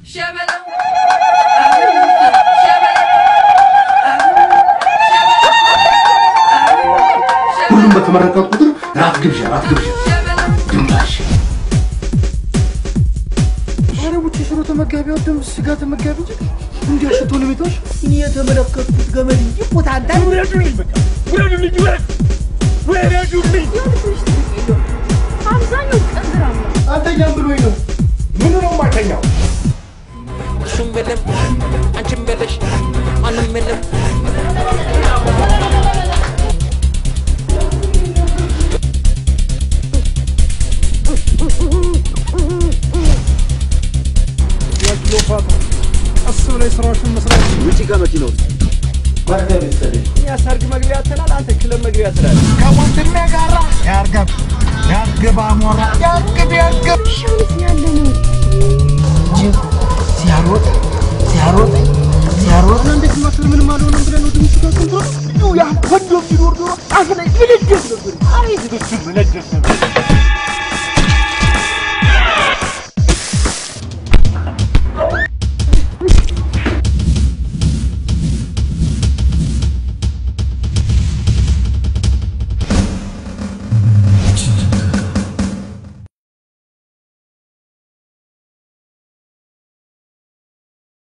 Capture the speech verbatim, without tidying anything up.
ሁሉም በተመረቀ ቁጥር ራት ግብዣ ራት ግብዣ ድምታሽ አረቡት ሽሮ ተመጋቢ ወደም ስጋ ተመጋቢ እንዴ ሽቶ ነው ቤቶሽ እኔ የተመለከቱት ገመድ እንጂ ቦታ አንተ ወረዱልኝ በቃ ወረዱልኝ ወረዱልኝ አብዛኛው ቀንዝራም አንተ ጀምብሎኝ ነው ምን ነው ማተኛው እሱም በለም አንቺም በለሽ ማንም በለም ያክሎፋት እሱ ላይ ስራዎችን መስራት ውጪ ከመኪናው ማርገብ ይስተልኝ ያ ሰርግ መግቢያ ተላል አንተ ክለብ መግቢያ ተላል ከወንድሜ ጋራ ያርገብ ያርገብ አሞራ ያርገብ ያርገብ ሻንስ ያለ ነው ጅብ ሲያሮጥ ሲያሮጥ ሲያሮጥ እንዴት ነው ምን ማለት ነው ብለን ነው ድምጽ ከንትሮ ያ ወንዶ ቢኖር ዶሮ አፍ ላይ ምልክት ነበር አይ ድምጽ ምልክት ነበር